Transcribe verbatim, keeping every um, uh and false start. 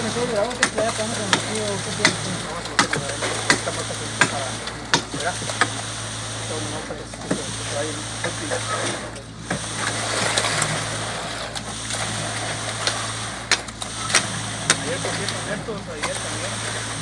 mejor de agua que se vaya pagando con el tío, ¿qué piensas? Vamos a meterlo ahí. Esta puerta que está para... ¿Verá? Todo no para que se vaya un Ayer, por cierto, Ernesto, ayer también.